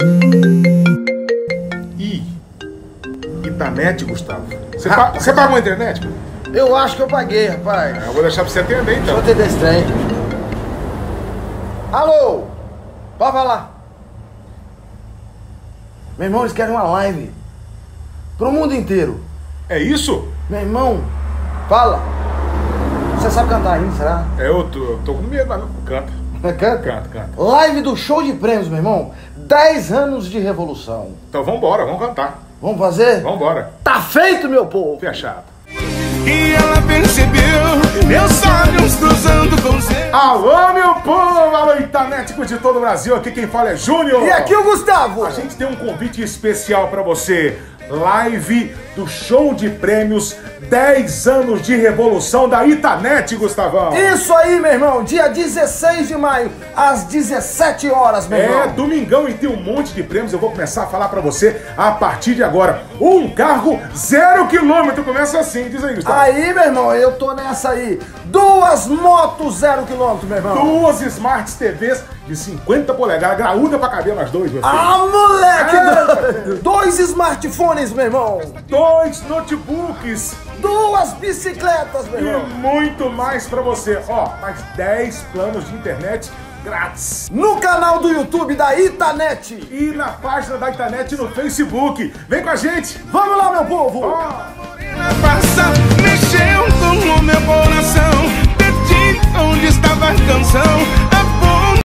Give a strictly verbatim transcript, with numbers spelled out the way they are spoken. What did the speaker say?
Ih, Itanet, Gustavo. Você pa você pagou a internet, mano? Eu acho que eu paguei, rapaz. É, eu vou deixar pra você atender, então. Deixa eu atender esse trem. Alô? Pode falar. Meu irmão, eles querem uma live. Pro mundo inteiro. É isso? Meu irmão, fala. Você sabe cantar ainda, será? É, eu tô, eu tô com medo, mas não canta. Canta? Canta, canta. Live do show de prêmios, meu irmão. dez anos de revolução. Então vambora, vamos cantar. Vamos fazer? Vambora. Tá feito, meu povo. Fechado. E ela percebeu meus olhos cruzando com seu. Alô, meu povo! Alô, Itanético de todo o Brasil. Aqui quem fala é Júnior. E aqui o Gustavo. A gente tem um convite especial pra você. Live do show de prêmios dez anos de revolução da Itanet, Gustavão. Isso aí, meu irmão. Dia dezesseis de maio, às dezessete horas, meu irmão. É, domingão e tem um monte de prêmios. Eu vou começar a falar pra você a partir de agora. Um carro zero quilômetro. Começa assim, diz aí, Gustavo. Aí, meu irmão, eu tô nessa aí. Duas motos zero quilômetro, meu irmão. Duas Smart T Vs de cinquenta polegadas, graúda pra caber nas duas, meu filho. Ah, moleque! É. Dois smartphones, meu irmão. Dois notebooks. Duas bicicletas, meu E irmão. muito mais pra você. Ó, mais dez planos de internet grátis. No canal do YouTube da Itanet. E na página da Itanet no Facebook. Vem com a gente. Vamos lá, meu povo. Ó. Passa, mexeu com o meu coração. Perdi onde estava a canção.